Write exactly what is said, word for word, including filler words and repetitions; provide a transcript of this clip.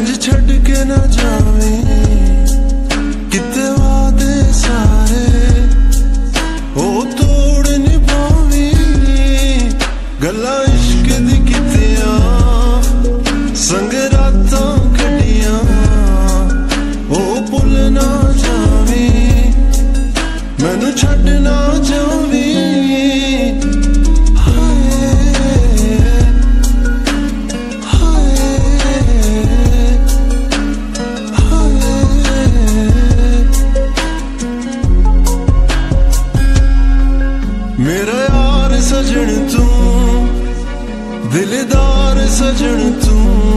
छड़ के ना जावी किते वादे सारे ओ तोड़ निभावी गल्लां इश्क दी कितियां संग रातां कटियां ओ भुल ना जावी मैनू छड़ ना जावी मेरा यार सजन तू दिलदार सजन तू